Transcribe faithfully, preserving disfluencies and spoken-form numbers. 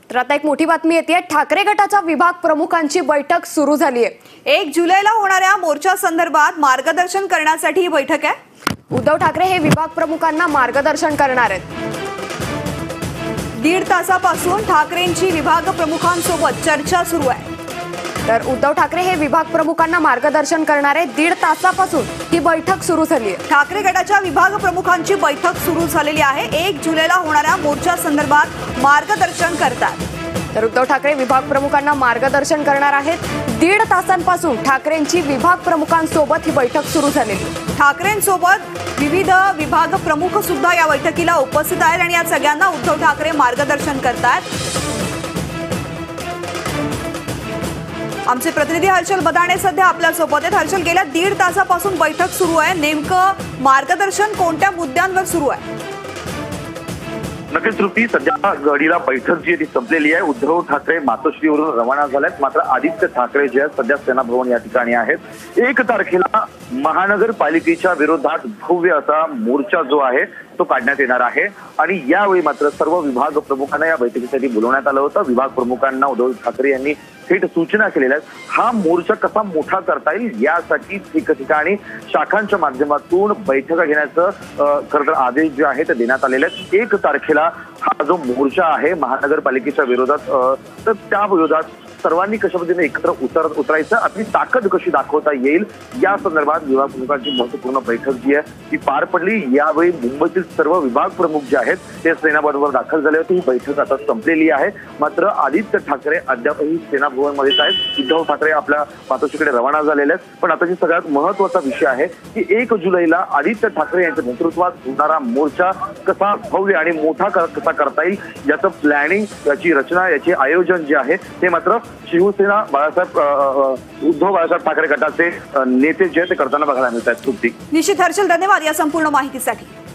तर आता एक मोठी बातमी येते। ठाकरे गटाच्या विभाग प्रमुखांची बैठक सुरू झाली आहे। एक जुलैला होणाऱ्या मोर्चा संदर्भात मार्गदर्शन करण्यासाठी ही बैठक आहे। उद्धव ठाकरे हे विभाग प्रमुखांना मार्गदर्शन करणार आहेत। दीड तासापासून ठाकरेंची विभाग प्रमुखांसोबत चर्चा सुरू आहे। तर उद्धव ठाकरे हे विभाग प्रमुखांना मार्गदर्शन करणारे दीड तासापासून ही बैठक सुरू झाली आहे। ठाकरे गटाच्या विभाग प्रमुखांची बैठक सुरू झालेली आहे। एक जुलैला होणाऱ्या मोर्चा संदर्भात मार्गदर्शन करतात। तर उद्धव ठाकरे विभाग प्रमुखांना मार्गदर्शन करणार आहेत। दीड तासांपासून ठाकरेंची विभाग प्रमुखांसोबत ही बैठक सुरू झालेली आहे। ठाकरेंसोबत विविध विभाग प्रमुख सुद्धा या बैठकीला उपस्थित आहेत आणि या सगळ्यांना उद्धव ठाकरे मार्गदर्शन करतात। आमचे प्रतिनिधी हर्षल बदाणे सध्या आपल्या सोबत आहेत। हर्षल, गेल्या दीड तासापासून बैठक सुरू आहे, नेमकं मार्गदर्शन कोणत्या मुद्द्यांवर सुरू आहे? नक्कीच श्रुती, सध्या घडीला बैठक जी आहे ती संपलेली आहे। उद्धव ठाकरे मातोश्रीवरून रवाना झालेत, मात्र आदित्य ठाकरे जे आहेत सध्या सेना भवन या ठिकाणी आहेत। एक तारखेला महानगरपालिकेच्या विरोधात भव्य असा मोर्चा जो आहे तो काढण्यात येणार आहे आणि यावेळी मात्र सर्व विभाग प्रमुखांना या बैठकीसाठी बोलवण्यात आलं होतं। विभाग प्रमुखांना उद्धव ठाकरे यांनी थेट सूचना केलेल्या आहेत। हा मोर्चा कसा मोठा करता येईल यासाठी ठिकठिकाणी शाखांच्या माध्यमातून बैठका घेण्याचं खरं तर आदेश जे आहे ते देण्यात आलेले आहेत। एक तारखेला हा जो मोर्चा आहे महानगरपालिकेच्या विरोधात, तर त्या विरोधात सर्वांनी कशा पद्धतीने एकत्र उतर उतरायचं, आपली ताकद कशी दाखवता येईल या संदर्भात विभाग प्रमुखांची महत्वपूर्ण बैठक जी आहे ती पार पडली। यावेळी मुंबईतील सर्व विभाग प्रमुख जे आहेत ते सेनाभवनावर दाखल झाले होते। ही बैठक आता संपलेली आहे, मात्र आदित्य ठाकरे अद्यापही सेना भवनमध्येच आहेत। उद्धव ठाकरे आपल्या मातोश्रीकडे रवाना झालेले आहेत। पण आता जी सगळ्यात महत्वाचा विषय आहे की एक जुलैला आदित्य ठाकरे यांच्या नेतृत्वात होणारा मोर्चा कसा भव्य आणि मोठा कसा करता येईल याचं प्लॅनिंग, याची रचना, याचे आयोजन जे आहे ते मात्र शिवसेना बाळासाहेब उद्धव बाळासाहेब ठाकरे गटाचे नेते जे ते करताना बघायला मिळत आहेत। निश्चित हर्षल, धन्यवाद या संपूर्ण माहितीसाठी।